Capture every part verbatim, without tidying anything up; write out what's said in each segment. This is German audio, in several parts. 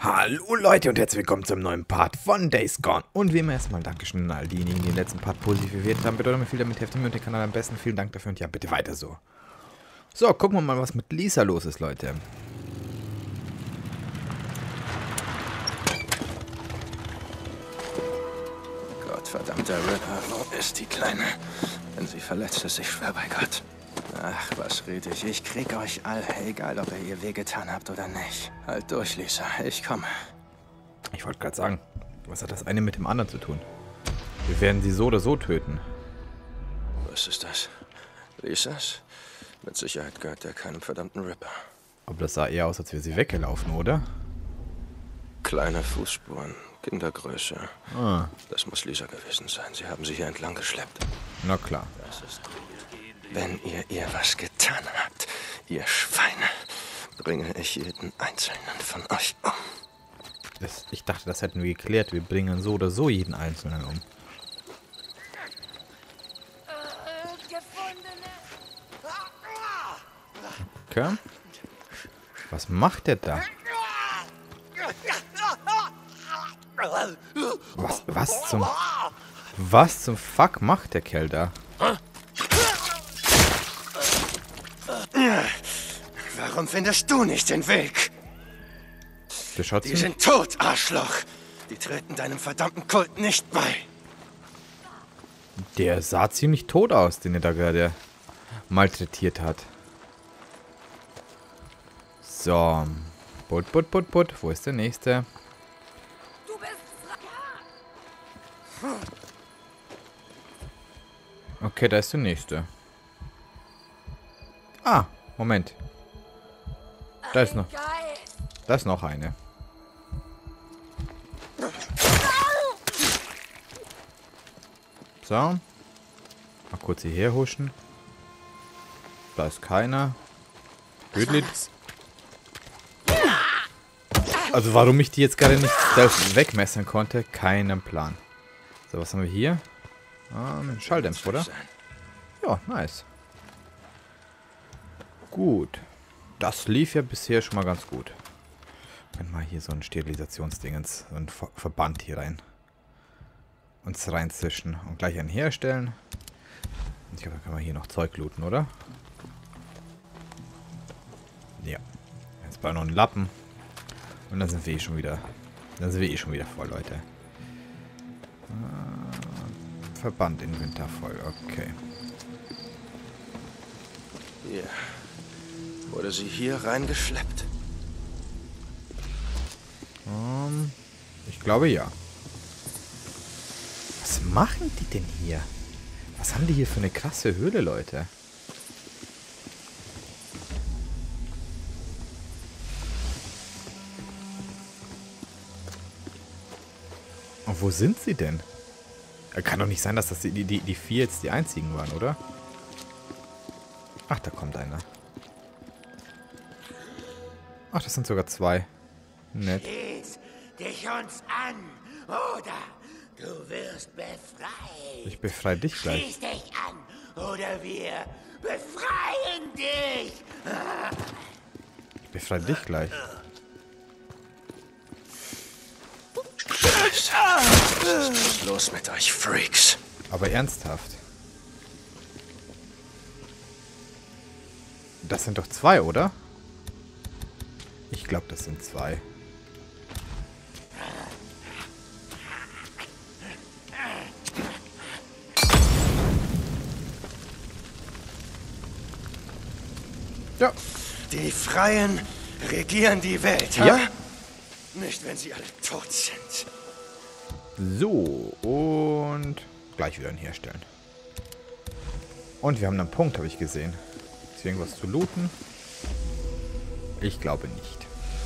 Hallo Leute und herzlich willkommen zum neuen Part von Days Gone. Und wie immer erstmal Dankeschön an all diejenigen, die den letzten Part positiv bewertet haben. Bedeutet mir viel damit, helft mir und den Kanal am besten. Vielen Dank dafür und ja, bitte weiter so. So, gucken wir mal, was mit Lisa los ist, Leute. Gottverdammter Ripper, wo ist die Kleine? Wenn sie verletzt ist, ich schwör bei Gott. Ach, was red ich? Ich krieg euch all, egal ob ihr ihr wehgetan habt oder nicht. Halt durch, Lisa, ich komme. Ich wollte gerade sagen, was hat das eine mit dem anderen zu tun? Wir werden sie so oder so töten. Was ist das? Lisas? Mit Sicherheit gehört der keinem verdammten Ripper. Aber das sah eher aus, als wäre sie weggelaufen, oder? Kleine Fußspuren, Kindergröße. Ah. Das muss Lisa gewesen sein. Sie haben sie hier entlang geschleppt. Na klar. Das ist Wenn ihr ihr was getan habt, ihr Schweine, bringe ich jeden einzelnen von euch um. Das, ich dachte, das hätten wir geklärt. Wir bringen so oder so jeden Einzelnen um. Okay. Was macht der da? Was, was zum... Was zum Fuck macht der Kerl da? Warum findest du nicht den Weg? Der schaut Die sind tot, Arschloch. Die treten deinem verdammten Kult nicht bei. Der sah ziemlich tot aus, den er da gerade malträtiert hat. So. Put, put, put, put. Wo ist der nächste? Du bist Okay, da ist der nächste. Ah, Moment. Da ist noch. Da ist noch eine. So. Mal kurz hierher huschen. Da ist keiner. Blödlit. Also warum ich die jetzt gerade nicht wegmessern konnte, keinen Plan. So, was haben wir hier? Ah, ein Schalldämpfer, oder? Ja, nice. Gut. Das lief ja bisher schon mal ganz gut. Können wir hier so ein Sterilisationsdingens, so ein Ver Verband hier rein. Uns reinzischen und gleich einen herstellen. Ich glaube, da können wir hier noch Zeug looten, oder? Ja. Jetzt brauchen wir noch einen Lappen. Und dann sind wir eh schon wieder. Dann sind wir eh schon wieder voll, Leute. Äh, Verband Inventar voll, okay. Hier. Wurde sie hier reingeschleppt? Um, ich glaube ja. Was machen die denn hier? Was haben die hier für eine krasse Höhle, Leute? Und wo sind sie denn? Kann doch nicht sein, dass das die, die, die vier jetzt die einzigen waren, oder? Ach, da kommt einer. Ach, das sind sogar zwei. Nett. Schließ dich uns an, oder du wirst befreit. Ich befreie dich gleich. Schließ dich an, oder wir befreien dich. Ich befreie dich gleich. Scheiße. Was ist los mit euch Freaks? Aber ernsthaft. Das sind doch zwei, oder? Ich glaube, das sind zwei. Ja. Die Freien regieren die Welt, Ja. ha? Nicht, wenn sie alle tot sind. So, und gleich wieder einen herstellen. Und wir haben einen Punkt, habe ich gesehen. Ist hier irgendwas zu looten? Ich glaube nicht.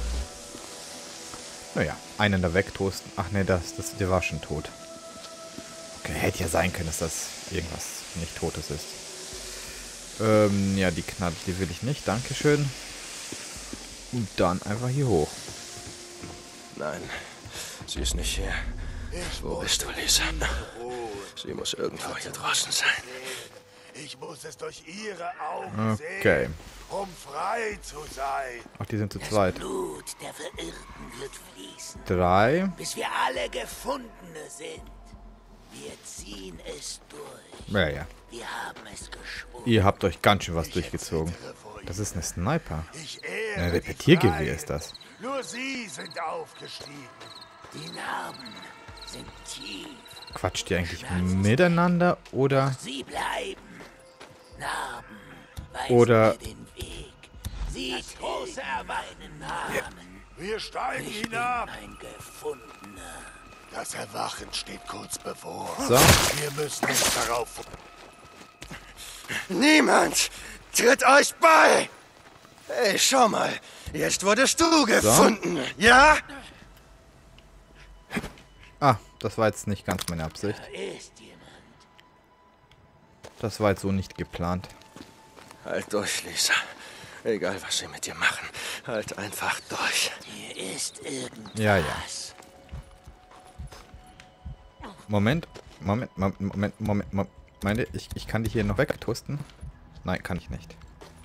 Naja, einen da wegtoasten. Ach ne, das, das, der war schon tot. Okay, hätte ja sein können, dass das irgendwas nicht Totes ist. Ähm, ja, die Knarre, die will ich nicht. Dankeschön. Und dann einfach hier hoch. Nein, sie ist nicht hier. Wo bist du, Lisa? Sie muss irgendwo hier draußen sein. Ich muss es durch ihre Augen Okay. sehen, um frei zu sein. Ach, die sind zu Das zweit. Blut der Verirrten wird fließen, Drei. bis wir alle Gefundene sind. Wir ziehen es durch. Ja, ja. Wir haben es geschworen. Ihr habt euch ganz schön was Ich durchgezogen. erzittere vor Das ihnen. ist eine Sniper. Ich ehre Ein die Repetiergewehr Freien. ist das. Nur sie sind aufgestiegen. Die Narben sind tief. Quatscht ihr eigentlich miteinander oder... Sie bleiben. Narben weisen Oder- mir den Weg. Sie große meinen Namen. Wir steigen Ich hinab. Ein Gefundener. Das Erwachen steht kurz bevor. So. Wir müssen uns darauf... Niemand tritt euch bei! Hey, schau mal. Jetzt wurdest du gefunden, ja? Ah, das war jetzt nicht ganz meine Absicht. Da ist jemand. Das war jetzt so nicht geplant. Halt durch, Lisa. Egal, was sie mit dir machen. Halt einfach durch. Hier ist irgendwas. Ja, ja. Moment. Moment, Moment, Moment, Moment, Moment. Meinte, ich, ich kann die hier noch wegtusten? Nein, kann ich nicht.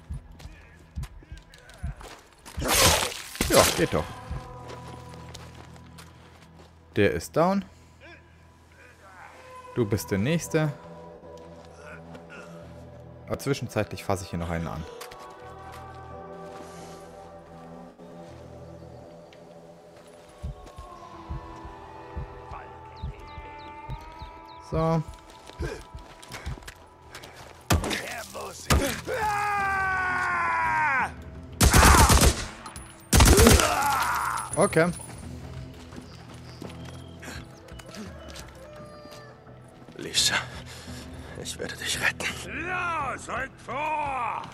Ja, geht doch. Der ist down. Du bist der Nächste. Aber zwischenzeitlich fasse ich hier noch einen an. So. Er muss hin. Ah! Okay. Lisa, ich werde dich retten. Los und vor!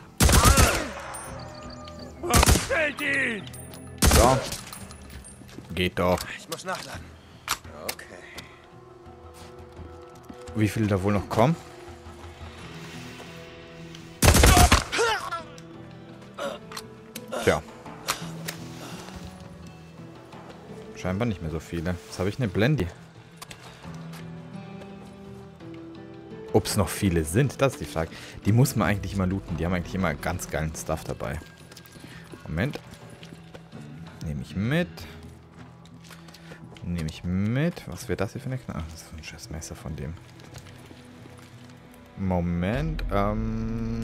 Stellt ihn! So. Geht doch. Ich muss nachladen. Okay. Wie viele da wohl noch kommen? Tja. Scheinbar nicht mehr so viele. Jetzt habe ich eine Blendy. Ob es noch viele sind, das ist die Frage. Die muss man eigentlich immer looten. Die haben eigentlich immer ganz geilen Stuff dabei. Moment. Nehme ich mit. Nehme ich mit. Was wäre das hier für eine Knarre? Ach, das ist so ein scheiß Messer von dem. Moment. Ähm.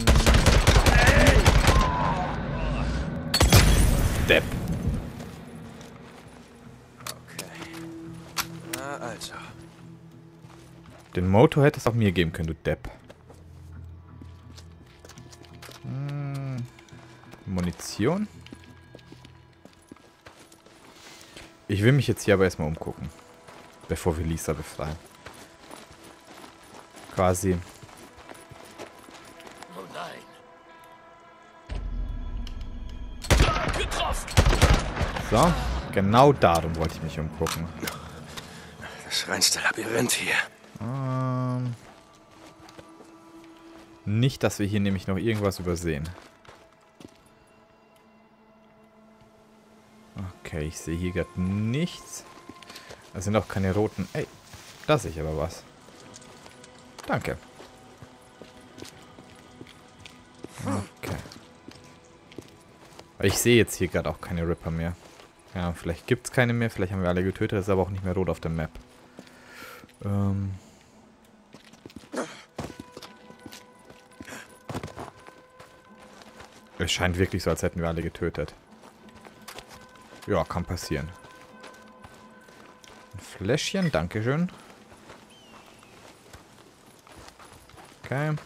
Depp. Okay. Na also. Den Motor hättest du auch mir geben können, du Depp. Hm. Munition. Ich will mich jetzt hier aber erstmal umgucken. Bevor wir Lisa befreien. Quasi. Oh nein. Getroffen! So. Genau darum wollte ich mich umgucken. Das reinste Labyrinth hier. Ähm. Nicht, dass wir hier nämlich noch irgendwas übersehen. Okay, ich sehe hier gerade nichts. Es sind auch keine roten... Ey, da sehe ich aber was. Danke. Okay. Ich sehe jetzt hier gerade auch keine Ripper mehr. Ja, vielleicht gibt es keine mehr. Vielleicht haben wir alle getötet. Das ist aber auch nicht mehr rot auf der Map. Ähm... Es scheint wirklich so, als hätten wir alle getötet. Ja, kann passieren. Ein Fläschchen, dankeschön. Okay.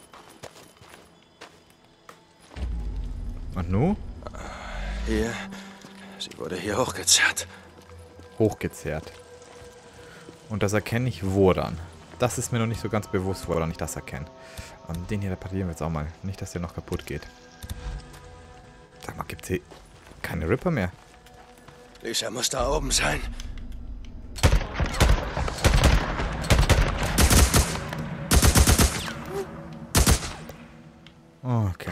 Und nu? Hier. Sie wurde hier hochgezerrt. Hochgezerrt. Und das erkenne ich woran? Das ist mir noch nicht so ganz bewusst, woran ich das erkenne. Ähm, den hier reparieren wir jetzt auch mal. Nicht, dass der noch kaputt geht. Sag mal, gibt's hier keine Ripper mehr? Lisa muss da oben sein. Okay.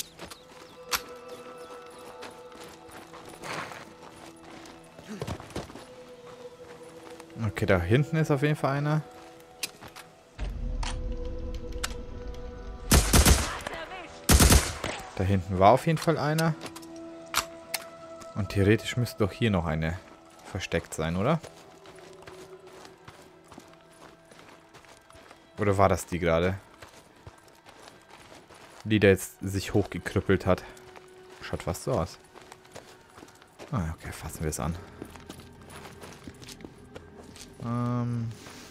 Okay, da hinten ist auf jeden Fall einer. Da hinten war auf jeden Fall einer. Und theoretisch müsste doch hier noch eine versteckt sein, oder? Oder war das die gerade? Die da jetzt sich hochgekrüppelt hat. Schaut fast so aus. Ah, okay, fassen wir es an. Ähm...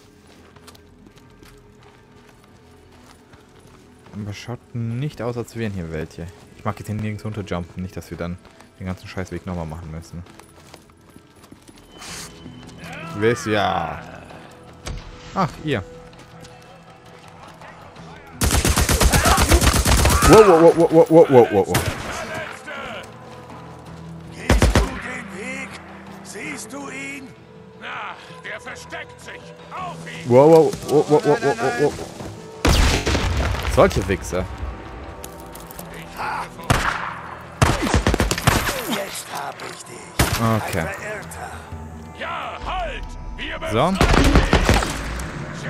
Aber schaut nicht aus, als wären hier welche. Ich mag jetzt hier nirgends runterjumpen. Nicht, dass wir dann den ganzen Scheißweg nochmal machen müssen. Wisst ja. Ach, ihr. Wow, wow, wow, wow, wow, wow, wow, wow. Gehst du den Weg? Siehst du ihn? Na, der versteckt sich. Auf ihn! Wow, wow, wow, wow, wow, wow, wow, wow. Solche Wichser. Jetzt hab ich dich. Okay. Ein Verirrter. Ja, halt! Wir So. befreien dich!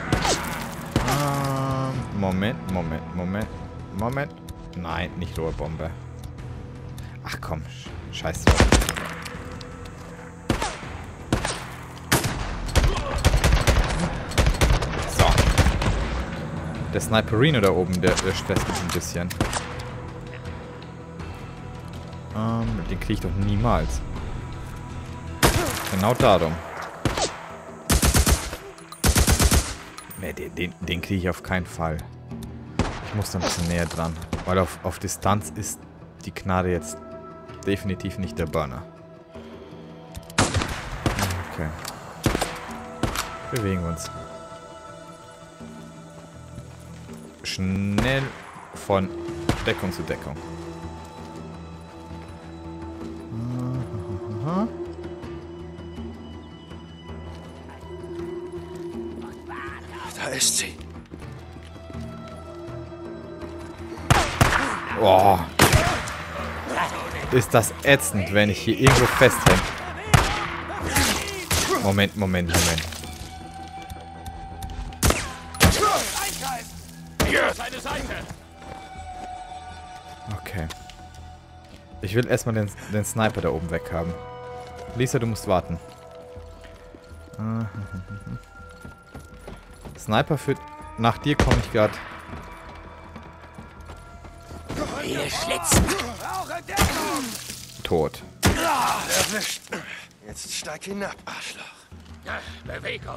Ähm, Moment, Moment, Moment, Moment. Nein, nicht Rohrbombe. Ach komm, sch scheiße. So. Der Sniperino da oben, der, der stresst mich ein bisschen. Ähm, den kriege ich doch niemals. Genau darum. Ne, den, den, den kriege ich auf keinen Fall. Ich muss da ein bisschen näher dran. Weil auf, auf Distanz ist die Knarre jetzt definitiv nicht der Burner. Okay. Bewegen wir uns. Schnell von Deckung zu Deckung. Aha. Da ist sie. Oh. Ist das ätzend, wenn ich hier irgendwo festhänge. Moment, Moment, Moment. Hier ist eine Seite! Okay. Ich will erstmal den, den Sniper da oben weghaben. Lisa, du musst warten. Sniper für... Nach dir komme ich gerade. Wir schlitzen. Tot. Erwischt. Jetzt steig hinab, Arschloch. Na, Bewegung!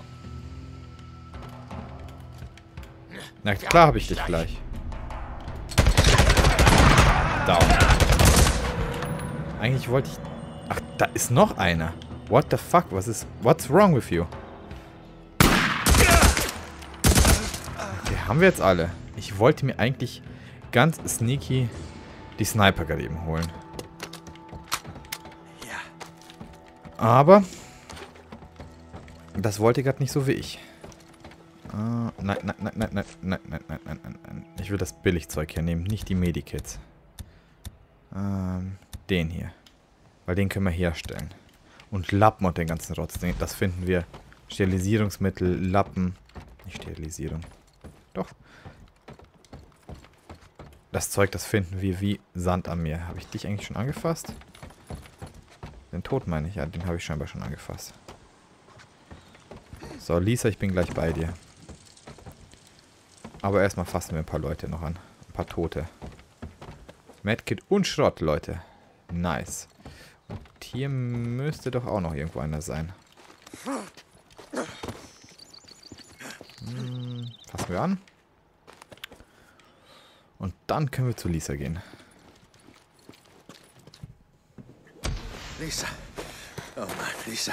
Na klar habe ich dich gleich. Down. Eigentlich wollte ich... Ach, da ist noch einer. What the fuck? Was ist... What's wrong with you? Okay, haben wir jetzt alle. Ich wollte mir eigentlich ganz sneaky die Sniper gerade eben holen. Ja. Aber... Das wollte gerade nicht so wie ich. Uh, nein, nein, nein, nein, nein, nein, nein, nein, nein, nein, nein. Ich will das Billigzeug hier nehmen, nicht die Medikits. Ähm, den hier. Weil den können wir herstellen. Und Lappen und den ganzen Rotz. Das finden wir. Sterilisierungsmittel, Lappen. Nicht Sterilisierung. Doch. Das Zeug, das finden wir wie Sand am Meer. Habe ich dich eigentlich schon angefasst? Den Tod meine ich, ja, den habe ich scheinbar schon angefasst. So, Lisa, ich bin gleich bei dir. Aber erstmal fassen wir ein paar Leute noch an. Ein paar Tote. Medkit und Schrott, Leute. Nice. Und hier müsste doch auch noch irgendwo einer sein. Hm, fassen wir an. Und dann können wir zu Lisa gehen. Lisa. Oh Mann, Lisa.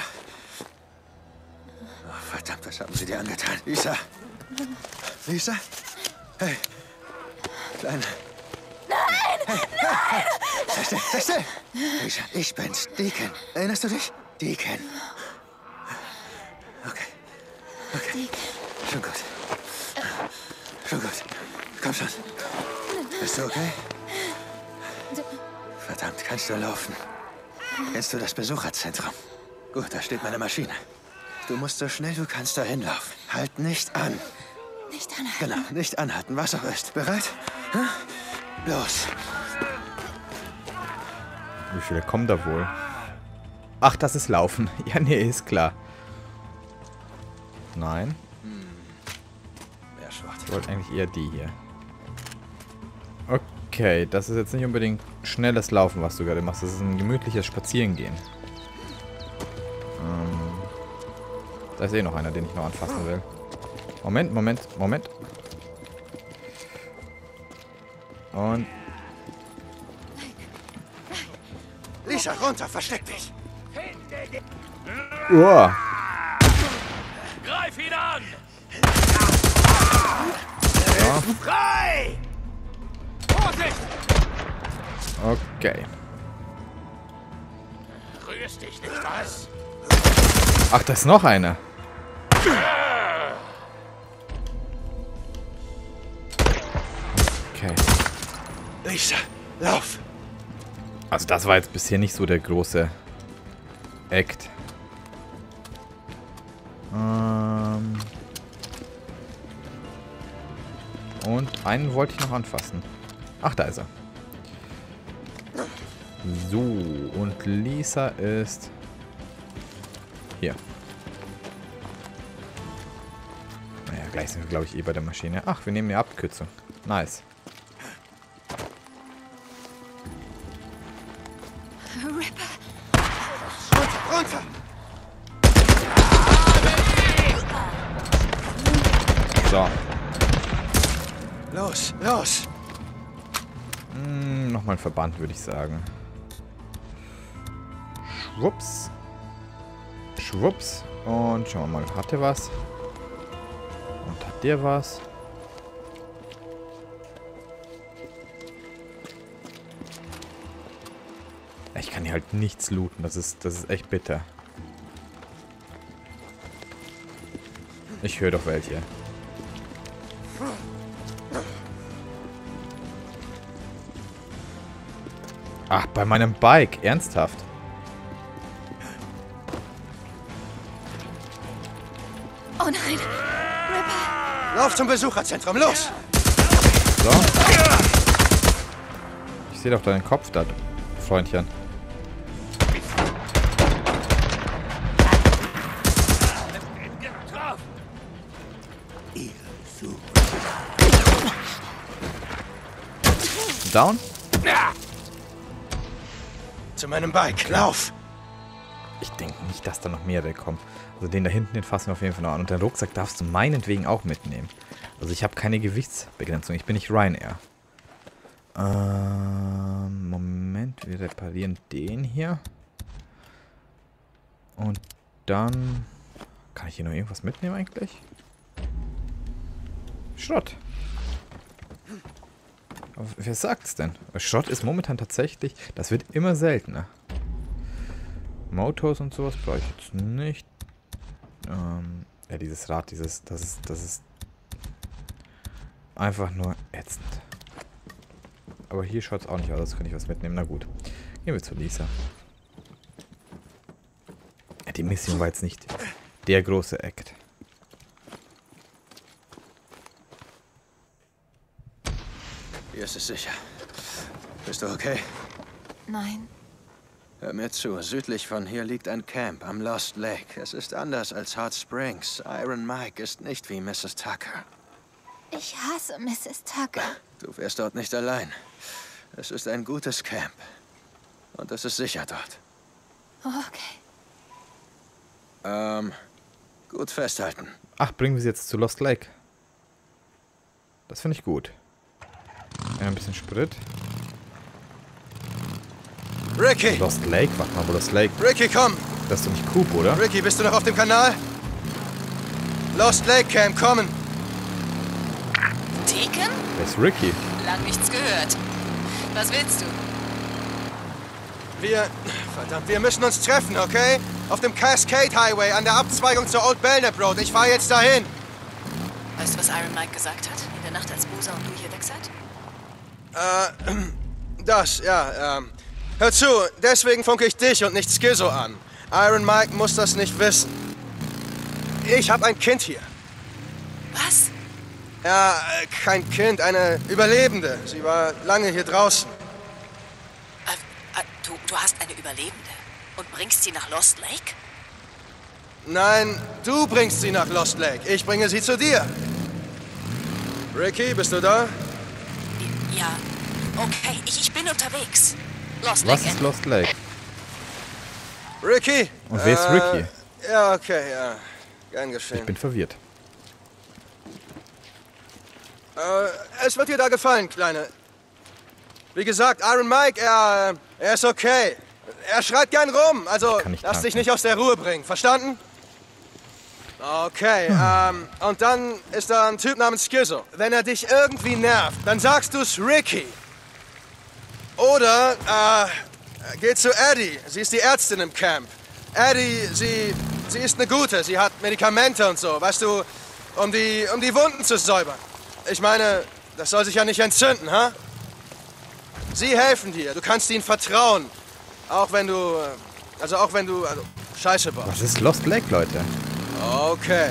Oh, verdammt, was haben sie dir angetan? Lisa. Lisa? Hey. Kleine. Nein! Hey, nein! Hey. Sei still, sei still! Lisa, ich bin's. Deacon. Erinnerst du dich? Deacon. Okay. Okay. Schon gut. Schon gut. Komm schon. Bist du okay? Verdammt, kannst du laufen? Kennst du das Besucherzentrum? Gut, da steht meine Maschine. Du musst so schnell du kannst dahin laufen. Halt nicht an. Nicht anhalten. Genau, nicht anhalten, was auch ist. Bereit? Hm? Los. Wie viele kommen da wohl? Ach, das ist Laufen. Ja, nee, ist klar. Nein. Ich wollte eigentlich eher die hier. Okay, das ist jetzt nicht unbedingt schnelles Laufen, was du gerade machst. Das ist ein gemütliches Spazierengehen. Ähm, da ist eh noch einer, den ich noch anfassen will. Moment, Moment, Moment. Und... Lisa, runter, versteck dich! Uah. Greif ihn an! Ja. Frei! Vorsicht! Okay. Rührst dich nicht, was? Ach, da ist noch einer. Okay. Lisa, lauf! Also das war jetzt bisher nicht so der große Act. Ähm Und einen wollte ich noch anfassen. Ach, da ist er. So, und Lisa ist hier. Naja, gleich sind wir, glaube ich, eh bei der Maschine. Ach, wir nehmen eine Abkürzung. Nice. Runter, runter! So. Los, los! Hm, nochmal ein Verband, würde ich sagen. Schwupps. Schwupps. Und schauen wir mal, hat der was? Und hat der was? Ich kann hier halt nichts looten. Das ist, das ist echt bitter. Ich höre doch welche. Ach, bei meinem Bike. Ernsthaft. Oh nein. Ripper. Lauf zum Besucherzentrum, los! So. Ich sehe doch deinen Kopf da, Freundchen. Down? Zu meinem Bike, lauf! Ich denke nicht, dass da noch mehrere kommen. Also den da hinten, den fassen wir auf jeden Fall noch an. Und den Rucksack darfst du meinetwegen auch mitnehmen. Also ich habe keine Gewichtsbegrenzung. Ich bin nicht Ryanair. Ähm, Moment, wir reparieren den hier. Und dann... Kann ich hier noch irgendwas mitnehmen eigentlich? Schrott. Aber wer sagt's denn? Schrott ist momentan tatsächlich... Das wird immer seltener. Motors und sowas brauche ich jetzt nicht. Ähm, ja, dieses Rad, dieses... Das ist... Das ist... Einfach nur ätzend. Aber hier schaut es auch nicht aus, als könnte ich was mitnehmen. Na gut. Gehen wir zu Lisa. Ja, die Mission war jetzt nicht der große Act. Hier ist es sicher. Bist du okay? Nein. Hör mir zu. Südlich von hier liegt ein Camp am Lost Lake. Es ist anders als Hot Springs. Iron Mike ist nicht wie Missus Tucker. Ich hasse Missus Tucker. Du wärst dort nicht allein. Es ist ein gutes Camp. Und es ist sicher dort. Okay. Ähm, gut festhalten. Ach, bringen wir sie jetzt zu Lost Lake. Das finde ich gut. Ja, ein bisschen Sprit. Ricky! Lost Lake? Warte mal, wo Lost Lake? Ricky, komm! Das ist doch nicht Coop, oder? Ricky, bist du noch auf dem Kanal? Lost Lake Camp, kommen! Deacon? Das ist Ricky. Lang nichts gehört. Was willst du? Wir... Verdammt, wir müssen uns treffen, okay? Auf dem Cascade Highway an der Abzweigung zur Old Belknap Road. Ich fahre jetzt dahin. Weißt du, was Iron Mike gesagt hat? In der Nacht, als Boozer und du hier weg seid? Äh, das, ja, ähm... Hör zu, deswegen funke ich dich und nicht Skizzo an. Iron Mike muss das nicht wissen. Ich habe ein Kind hier. Was? Ja, äh, kein Kind, eine Überlebende. Sie war lange hier draußen. Äh, äh, du Du hast eine Überlebende und bringst sie nach Lost Lake? Nein, du bringst sie nach Lost Lake. Ich bringe sie zu dir. Ricky, bist du da? Ja, okay, ich, ich bin unterwegs. Lost Was Lake. ist Lost Lake? Ricky? Und wer ist Ricky? Äh, ja, okay, ja. Gern geschehen. Ich bin verwirrt. Äh, es wird dir da gefallen, Kleine. Wie gesagt, Iron Mike, er, er ist okay. Er schreit gern rum, also Kann ich lass dich tanken. nicht aus der Ruhe bringen, verstanden? Okay, ähm, und dann ist da ein Typ namens Skizzo. Wenn er dich irgendwie nervt, dann sagst du's Ricky. Oder, äh, geh zu Eddie, sie ist die Ärztin im Camp. Eddie, sie, sie ist eine Gute, sie hat Medikamente und so, weißt du, um die, um die Wunden zu säubern. Ich meine, das soll sich ja nicht entzünden, ha? Sie helfen dir, du kannst ihnen vertrauen. Auch wenn du, also auch wenn du, also, Scheiße baust. Was ist Lost Lake, Leute? Okay.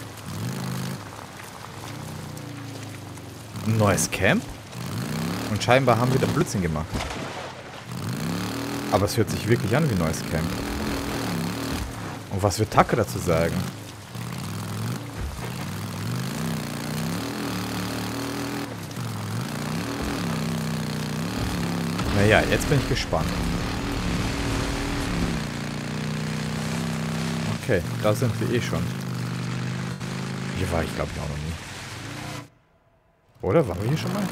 Ein neues Camp? Und scheinbar haben wir da Blödsinn gemacht. Aber es hört sich wirklich an wie ein neues Camp. Und was wird Tucker dazu sagen? Naja, jetzt bin ich gespannt. Okay, da sind wir eh schon. Hier war ich, glaube ich, auch noch nie. Oder? Waren wir hier schon mal?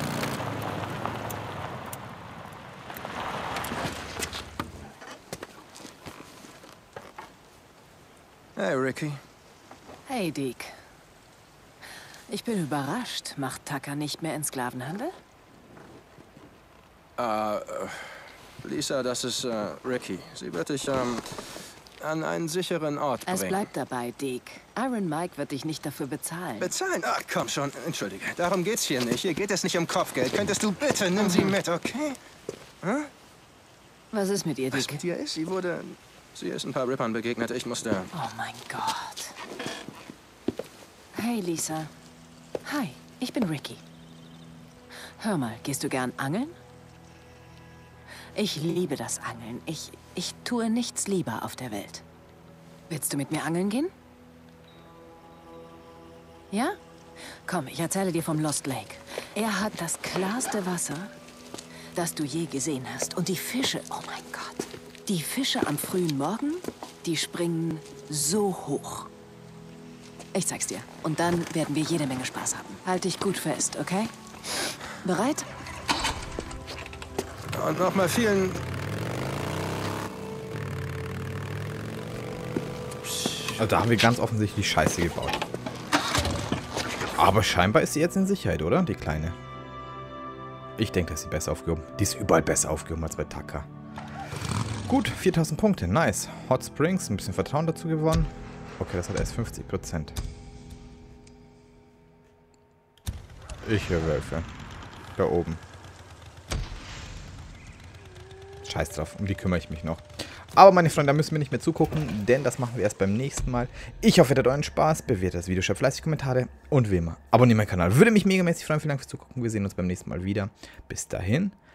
Hey, Ricky. Hey, Deke. Ich bin überrascht. Macht Tucker nicht mehr in Sklavenhandel? Äh, äh, Lisa, das ist, äh, Ricky. Sie wird dich, ähm, an einen sicheren Ort bringen. Es bleibt dabei, Deke. Iron Mike wird dich nicht dafür bezahlen. Bezahlen? Ach, komm schon. Entschuldige. Darum geht's hier nicht. Hier geht es nicht um Kopfgeld. Könntest du bitte, nimm sie mit, okay? Hm? Was ist mit ihr, Was Deke? mit ihr ist? Sie wurde... Sie ist ein paar Rippern begegnet. Ich musste... Oh mein Gott. Hey, Lisa. Hi, ich bin Ricky. Hör mal, gehst du gern angeln? Ich liebe das Angeln. Ich, ich tue nichts lieber auf der Welt. Willst du mit mir angeln gehen? Ja? Komm, ich erzähle dir vom Lost Lake. Er hat das klarste Wasser, das du je gesehen hast. Und die Fische, oh mein Gott. Die Fische am frühen Morgen, die springen so hoch. Ich zeig's dir. Und dann werden wir jede Menge Spaß haben. Halt dich gut fest, okay? Bereit? Und nochmal vielen... Also da haben wir ganz offensichtlich Scheiße gebaut. Aber scheinbar ist sie jetzt in Sicherheit, oder? Die Kleine. Ich denke, dass sie besser aufgehoben. Die ist überall besser aufgehoben als bei Tucker. Gut, viertausend Punkte. Nice. Hot Springs, ein bisschen Vertrauen dazu gewonnen. Okay, das hat erst fünfzig Prozent. Ich höre Wölfe. Da oben. Scheiß drauf, um die kümmere ich mich noch. Aber meine Freunde, da müssen wir nicht mehr zugucken, denn das machen wir erst beim nächsten Mal. Ich hoffe, ihr hattet euren Spaß, bewertet das Video, schreibt fleißig Kommentare und wie immer, abonniert meinen Kanal. Würde mich megamäßig freuen. Vielen Dank fürs Zugucken. Wir sehen uns beim nächsten Mal wieder. Bis dahin.